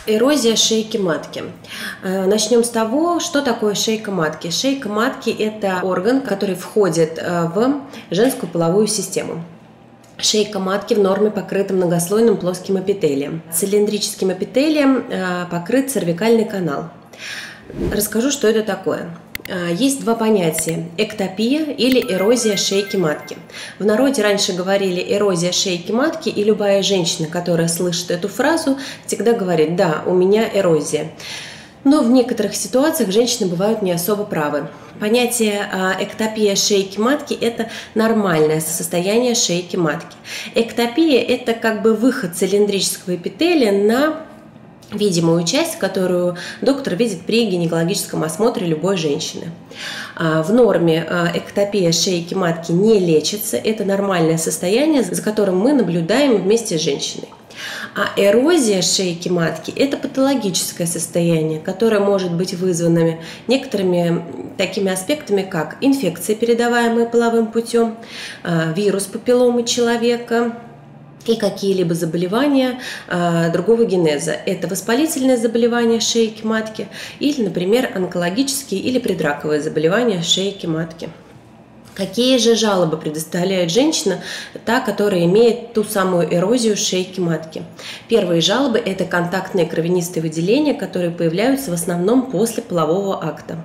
Эрозия шейки матки. Начнем с того, что такое шейка матки. Шейка матки – это орган, который входит в женскую половую систему. Шейка матки в норме покрыта многослойным плоским эпителием. Цилиндрическим эпителием покрыт цервикальный канал. Расскажу, что это такое. Есть два понятия – эктопия или эрозия шейки матки. В народе раньше говорили эрозия шейки матки, и любая женщина, которая слышит эту фразу, всегда говорит: да, у меня эрозия. Но в некоторых ситуациях женщины бывают не особо правы. Понятие эктопия шейки матки – это нормальное состояние шейки матки. Эктопия – это как бы выход цилиндрического эпителия на видимую часть, которую доктор видит при гинекологическом осмотре любой женщины. В норме эктопия шейки матки не лечится, это нормальное состояние, за которым мы наблюдаем вместе с женщиной. А эрозия шейки матки – это патологическое состояние, которое может быть вызвано некоторыми такими аспектами, как инфекции, передаваемые половым путем, вирус папилломы человека и какие-либо заболевания другого генеза. Это воспалительные заболевания шейки матки или, например, онкологические или предраковые заболевания шейки матки. Какие же жалобы предоставляет женщина, та, которая имеет ту самую эрозию шейки матки? Первые жалобы – это контактные кровянистые выделения, которые появляются в основном после полового акта.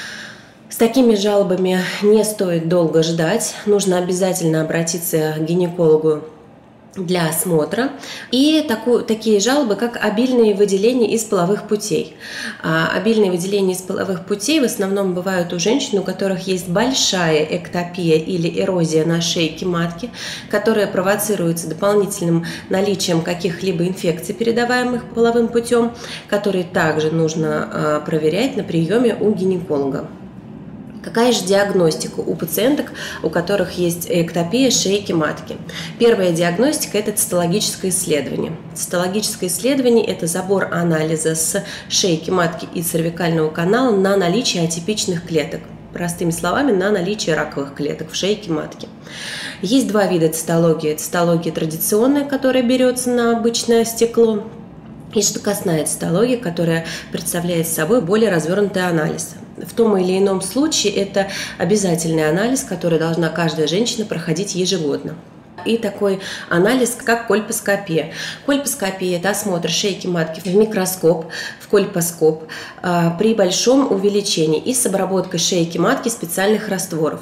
С такими жалобами не стоит долго ждать, нужно обязательно обратиться к гинекологу для осмотра, и такие жалобы, как обильные выделения из половых путей. Обильные выделения из половых путей в основном бывают у женщин, у которых есть большая эктопия или эрозия на шейке матки, которая провоцируется дополнительным наличием каких-либо инфекций, передаваемых половым путем, которые также нужно проверять на приеме у гинеколога. Какая же диагностика у пациенток, у которых есть эктопия шейки матки? Первая диагностика – это цитологическое исследование. Цитологическое исследование – это забор анализа с шейки матки и цервикального канала на наличие атипичных клеток. Простыми словами, на наличие раковых клеток в шейке матки. Есть два вида цитологии. Цитология традиционная, которая берется на обычное стекло, и жидкостная цитология, которая представляет собой более развернутый анализ. В том или ином случае это обязательный анализ, который должна каждая женщина проходить ежегодно. И такой анализ, как кольпоскопия. Кольпоскопия – это осмотр шейки матки в микроскоп, в кольпоскоп при большом увеличении и с обработкой шейки матки специальных растворов.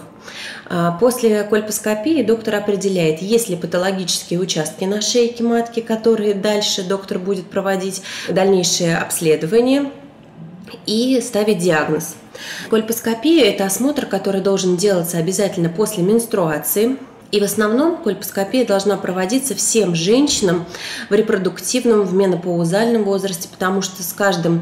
После кольпоскопии доктор определяет, есть ли патологические участки на шейке матки, которые дальше доктор будет проводить дальнейшее обследование и ставить диагноз. Кольпоскопия – это осмотр, который должен делаться обязательно после менструации. И в основном кольпоскопия должна проводиться всем женщинам в репродуктивном, в менопаузальном возрасте, потому что с каждым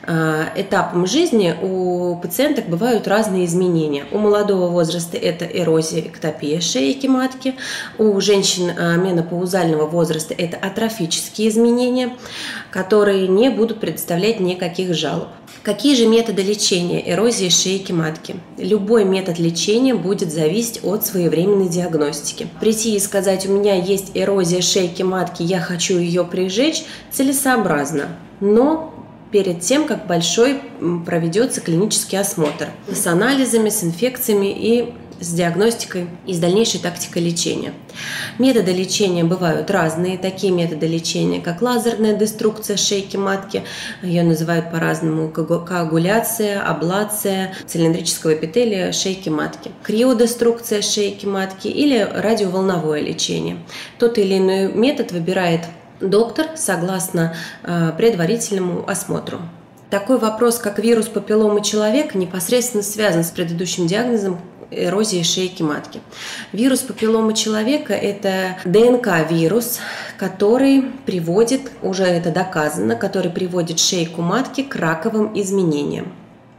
этапом жизни у пациенток бывают разные изменения. У молодого возраста это эрозия, эктопия шейки матки, у женщин менопаузального возраста это атрофические изменения, которые не будут представлять никаких жалоб. Какие же методы лечения эрозии шейки матки? Любой метод лечения будет зависеть от своевременной диагностики. Прийти и сказать: у меня есть эрозия шейки матки, я хочу ее прижечь, целесообразно, но перед тем, как большой проведется клинический осмотр с анализами, с инфекциями и с диагностикой и с дальнейшей тактикой лечения. Методы лечения бывают разные. Такие методы лечения, как лазерная деструкция шейки матки, ее называют по-разному: коагуляция, аблация цилиндрического эпителия шейки матки, криодеструкция шейки матки или радиоволновое лечение. Тот или иной метод выбирает доктор согласно предварительному осмотру. Такой вопрос, как вирус папилломы человека, непосредственно связан с предыдущим диагнозом эрозии шейки матки. Вирус папилломы человека – это ДНК-вирус, который приводит, уже это доказано, который приводит шейку матки к раковым изменениям,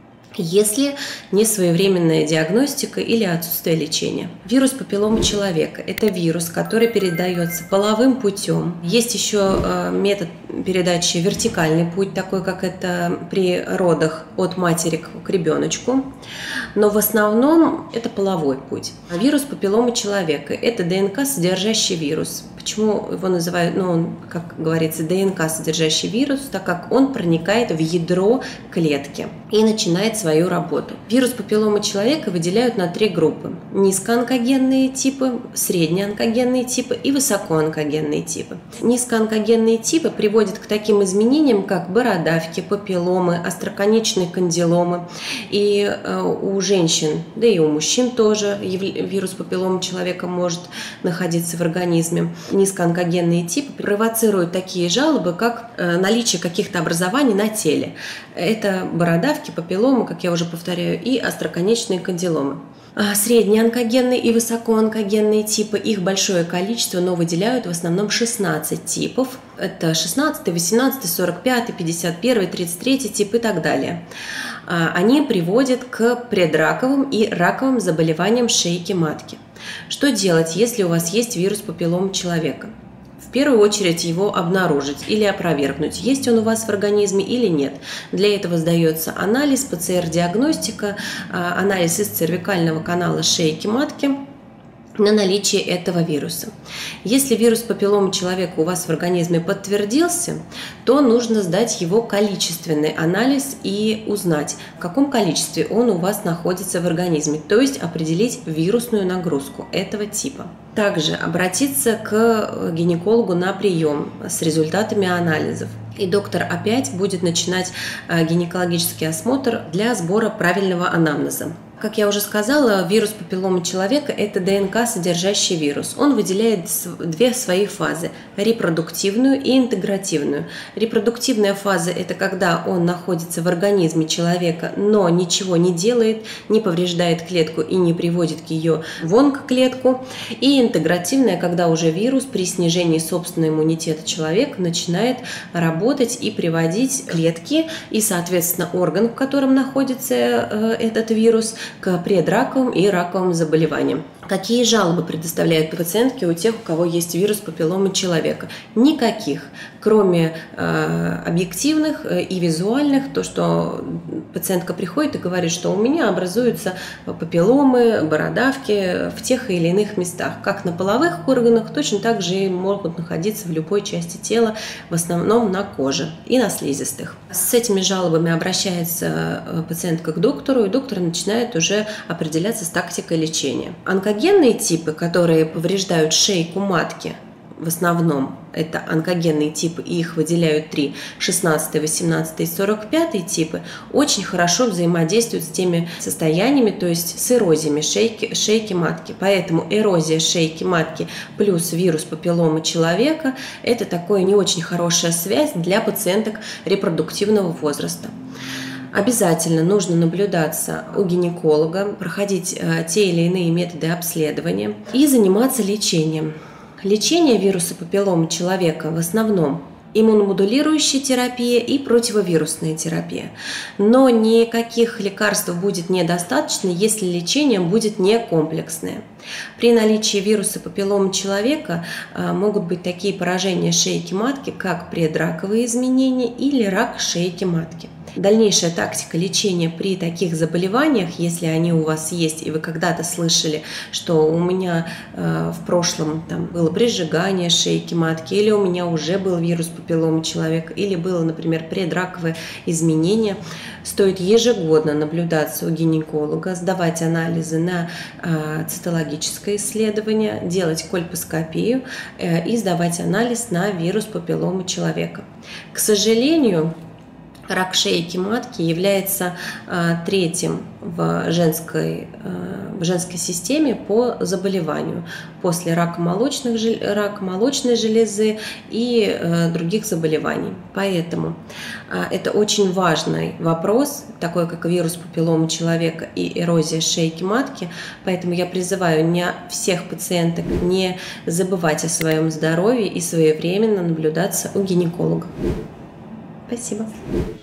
если не своевременная диагностика или отсутствие лечения. Вирус папилломы человека – это вирус, который передается половым путем. Есть еще метод передачи вертикальный путь, такой как это при родах от матери к ребеночку, но в основном это половой путь. Вирус папилломы человека – это ДНК, содержащий вирус. Почему его называют, он, как говорится, ДНК содержащий вирус, так как он проникает в ядро клетки и начинает свою работу. Вирус папилломы человека выделяют на 3 группы: низкоонкогенные типы, среднеонкогенные типы и высокоонкогенные типы. Низкоонкогенные типы приводят к таким изменениям, как бородавки, папилломы, остроконечные кандиломы. И у женщин, да и у мужчин тоже вирус папилломы человека может находиться в организме. Низкоонкогенные типы провоцируют такие жалобы, как наличие каких-то образований на теле. Это бородавки, папилломы, как я уже повторяю, и остроконечные кандиломы. Среднеонкогенные и высокоонкогенные типы, их большое количество, но выделяют в основном 16 типов. Это 16, 18, 45, 51, 33 тип и так далее. Они приводят к предраковым и раковым заболеваниям шейки матки. Что делать, если у вас есть вирус папилломы человека? В первую очередь его обнаружить или опровергнуть, есть он у вас в организме или нет. Для этого сдается анализ, ПЦР-диагностика, анализ из цервикального канала шейки матки на наличие этого вируса. Если вирус папилломы человека у вас в организме подтвердился, то нужно сдать его количественный анализ и узнать, в каком количестве он у вас находится в организме, то есть определить вирусную нагрузку этого типа. Также обратиться к гинекологу на прием с результатами анализов. И доктор опять будет начинать гинекологический осмотр для сбора правильного анамнеза. Как я уже сказала, вирус папилломы человека – это ДНК, содержащий вирус. Он выделяет 2 свои фазы – репродуктивную и интегративную. Репродуктивная фаза – это когда он находится в организме человека, но ничего не делает, не повреждает клетку и не приводит к ее в онкоклетку. И интегративная, когда уже вирус при снижении собственного иммунитета человека начинает работать и приводить клетки и, соответственно, орган, в котором находится этот вирус, к предраковым и раковым заболеваниям. Какие жалобы предоставляют пациентки у тех, у кого есть вирус папилломы человека? Никаких, кроме объективных и визуальных, то, что пациентка приходит и говорит, что у меня образуются папилломы, бородавки в тех или иных местах, как на половых органах, точно так же и могут находиться в любой части тела, в основном на коже и на слизистых. С этими жалобами обращается пациентка к доктору, и доктор начинает уже определяться с тактикой лечения. Онкогенные типы, которые повреждают шейку матки, в основном это онкогенные типы, и их выделяют 3, 16, 18 и 45 типы, очень хорошо взаимодействуют с теми состояниями, то есть с эрозиями шейки матки. Поэтому эрозия шейки матки плюс вирус папилломы человека – это такая не очень хорошая связь для пациенток репродуктивного возраста. Обязательно нужно наблюдаться у гинеколога, проходить те или иные методы обследования и заниматься лечением. Лечение вируса папилломы человека в основном иммуномодулирующая терапия и противовирусная терапия. Но никаких лекарств будет недостаточно, если лечение будет не комплексное. При наличии вируса папилломы человека могут быть такие поражения шейки матки, как предраковые изменения или рак шейки матки. Дальнейшая тактика лечения при таких заболеваниях, если они у вас есть, и вы когда-то слышали, что у меня в прошлом было прижигание шейки матки, или у меня уже был вирус папилломы человека, или было, например, предраковое изменение, стоит ежегодно наблюдаться у гинеколога, сдавать анализы на цитологическое исследование, делать кольпоскопию и сдавать анализ на вирус папилломы человека. К сожалению, рак шейки матки является третьим в женской системе по заболеванию после рака молочной железы и других заболеваний. Поэтому это очень важный вопрос, такой как вирус папилломы человека и эрозия шейки матки. Поэтому я призываю всех пациенток не забывать о своем здоровье и своевременно наблюдаться у гинеколога. Спасибо.